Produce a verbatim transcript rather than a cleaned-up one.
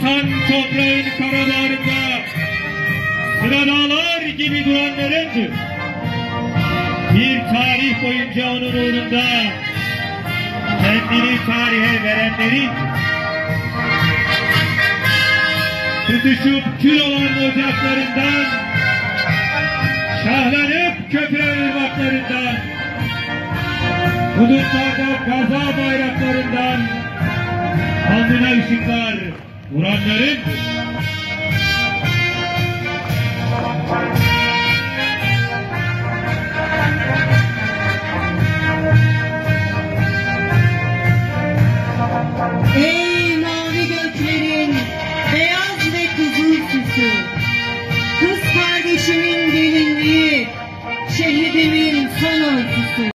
vatan toprağın karalarında sıra dağlar gibi duranların, bir tarih boyunca onun uğrunda kendini tarihe verenlerin, tutuşup kül olan ocaklarından, şahlanıp köpüren ırmaklarından, hudutlarda gaza bayraklarından alnına ışıklar vuranların, ey mavi göklerin beyaz ve kızıl süsü, kız kardeşimin gelinliği, şehidimin son örtüsü.